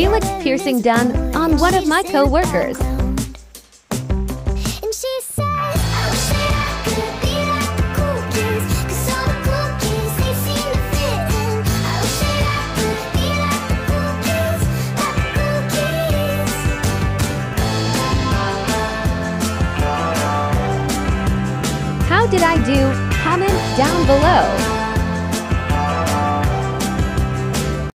Helix piercing done on one of my co-workers. How did I do? Comment down below.